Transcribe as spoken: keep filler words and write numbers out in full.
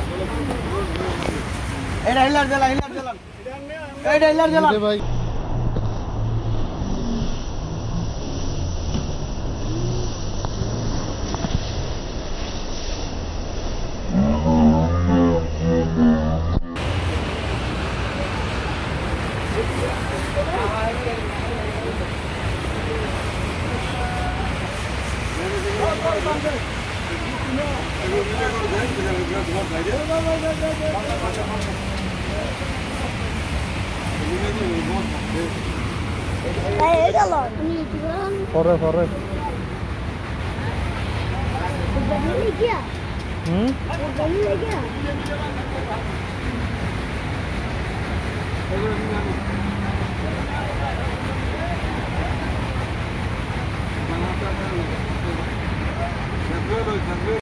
এটা হিলার জ্বালা হিলার জ্বালা এইটা হিলার জ্বালা ভাই Eh, galon. Ini juga. Sore sore. Udah lagi ya? Hmm? Udah lagi ya? Mana